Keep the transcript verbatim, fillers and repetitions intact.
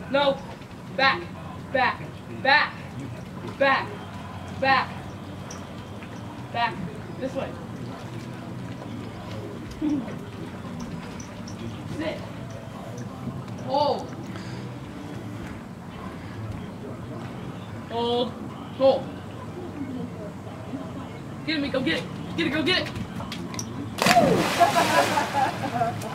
No. Back. Back. Back. Back. Back. Back. This way. Sit. Hold. Hold. Hold. Get it, Miko. Get it. Get it. Go get it.